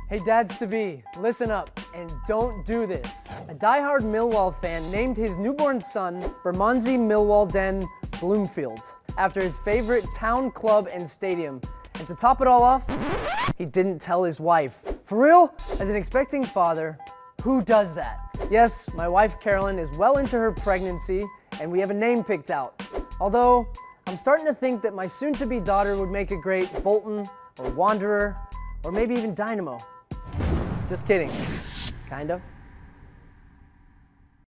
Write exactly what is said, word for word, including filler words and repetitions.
Hey dads-to-be, listen up and don't do this. A diehard Millwall fan named his newborn son Bermondsey Millwall Den Bloomfield after his favorite town club and stadium. And to top it all off, he didn't tell his wife. For real? As an expecting father, who does that? Yes, my wife Carolyn is well into her pregnancy and we have a name picked out. Although, I'm starting to think that my soon-to-be daughter would make a great Bolton or Wanderer or maybe even Dynamo. Just kidding, kind of.